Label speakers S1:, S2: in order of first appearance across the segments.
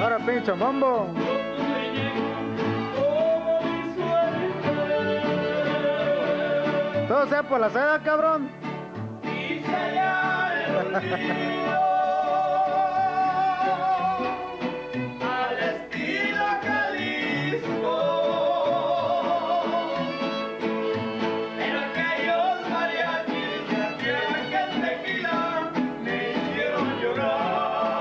S1: Ahora pinche mambo. Todo sea por la seda, cabrón.
S2: Al estilo Jalisco, pero aquellos mariachis y aquel tequila me hicieron llorar.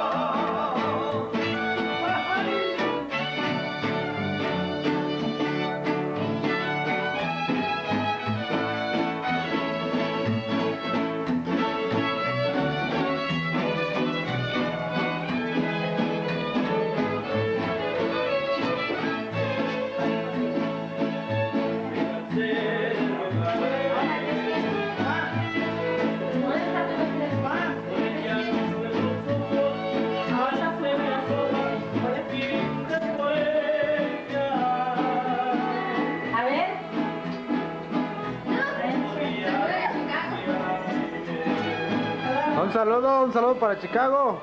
S1: Un saludo para Chicago.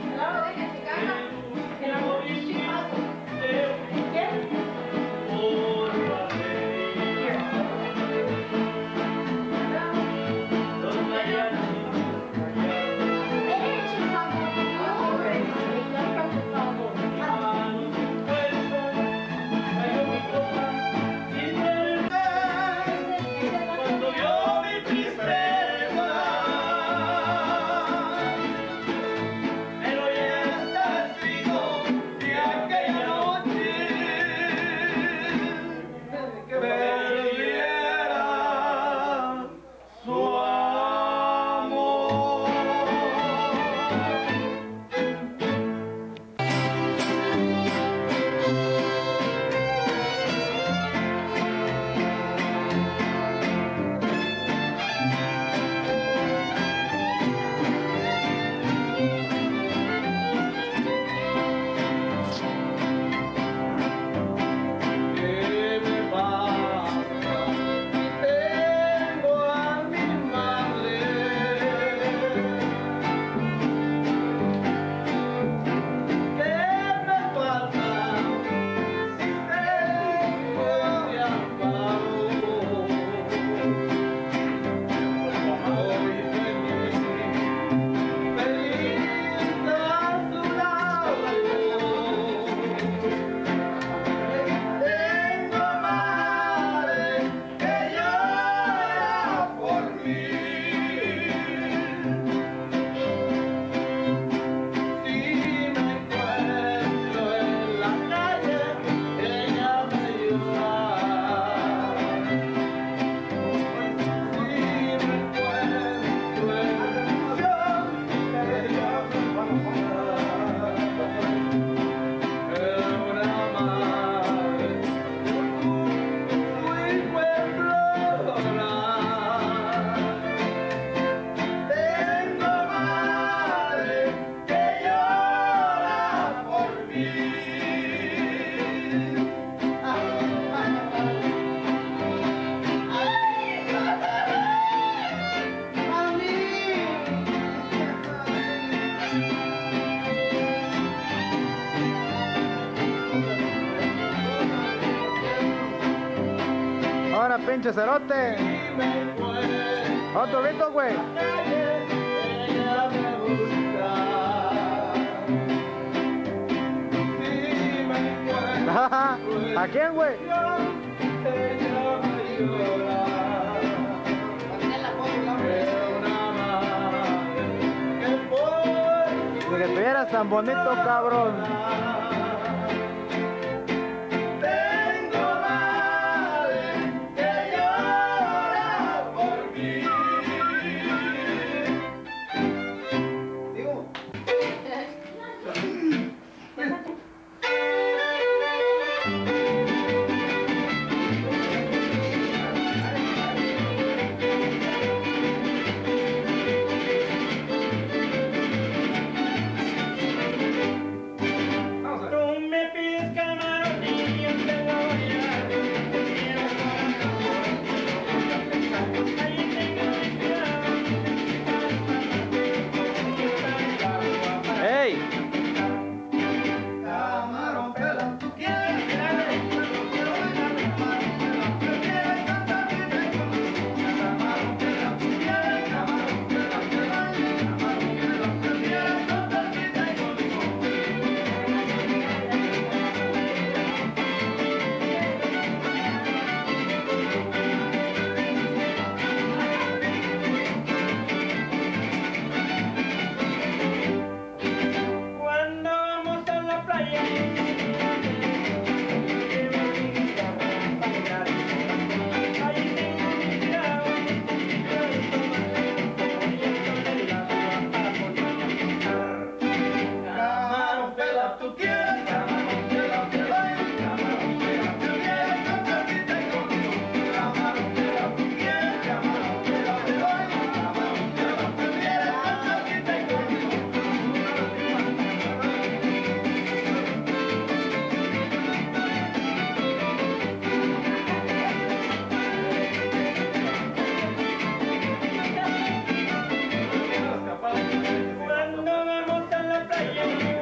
S1: Ahora pinche cerote. Otro grito, güey. ¿A quién, güey? De que estuvieras tan bonito, cabrón.
S2: Camarón pela, tú quieres, camarón pela, te doy. Camarón pela, tú quieres, con salsita y con limón. Camarón pela, tú quieres, camarón pela, te doy. Camarón pela, tú quieres, con salsita y con limón. Cuando vamos a la playa,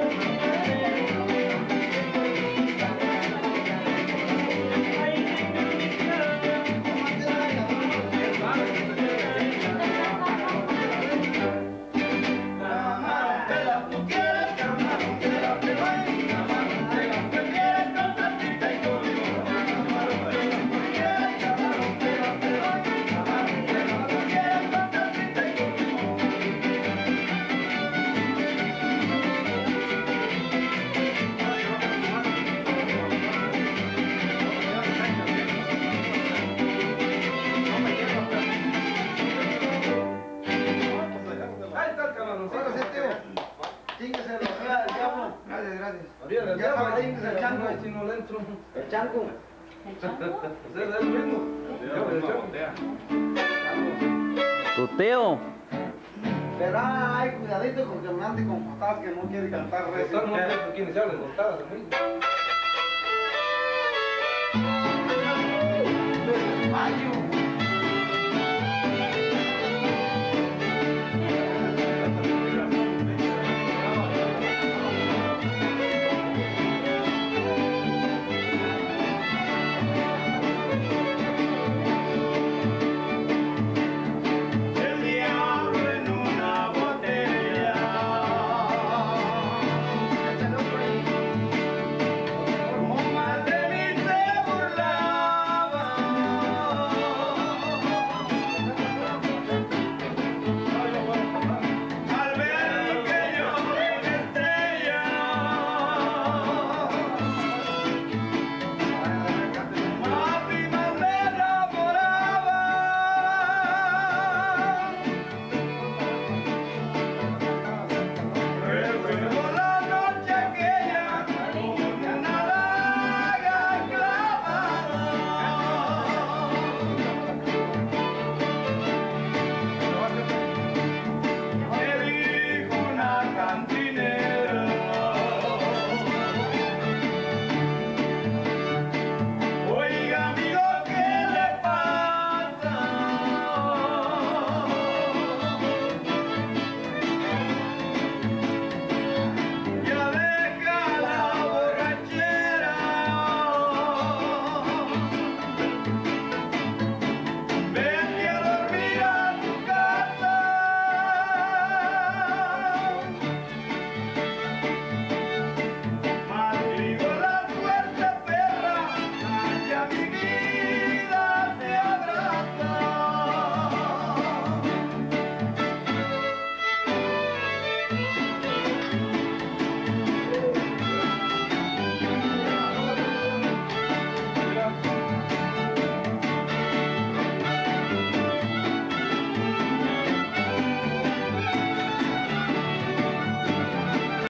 S2: camarón pela, tú quieres, camarón pela, te doy. Camarón pela, tú quieres, con salsita y con limón. Camarón pela, tú quieres, camarón pela, te doy. Camarón pela, tú quieres, con salsita y con limón.
S3: Ahí está el camaroncito.
S1: Ahora sí, tío. Chíngase la fea del diablo. Gracias, gracias.
S3: Olvídate del
S1: Ya
S3: diablo,
S1: sabe, chíngase el chango.
S3: Si no le entro.
S1: El chango.
S3: Ustedes es lo mismo. El chango.
S4: Tu tío.
S1: Pero ay, cuidadito con que me ande con patadas que no quiere cantar recio.
S3: Están más bien quienes hablan cortadas a mí.
S1: Mayo.